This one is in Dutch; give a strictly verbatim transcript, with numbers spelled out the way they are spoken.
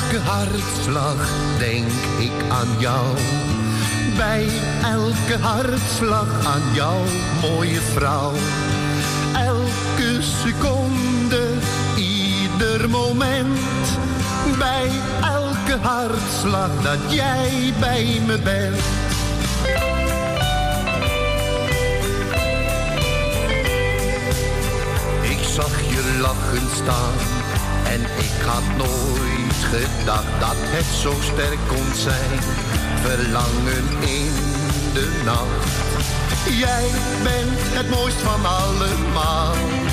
elke hartslag denk ik aan jou. Bij elke hartslag aan jou, mooie vrouw. Elke seconde, ieder moment. Bij elke hartslag dat jij bij me bent. Ik zag je lachen staan en ik had nooit gedacht dat het zo sterk kon zijn. Verlangen in de nacht. Jij bent het mooist van allemaal.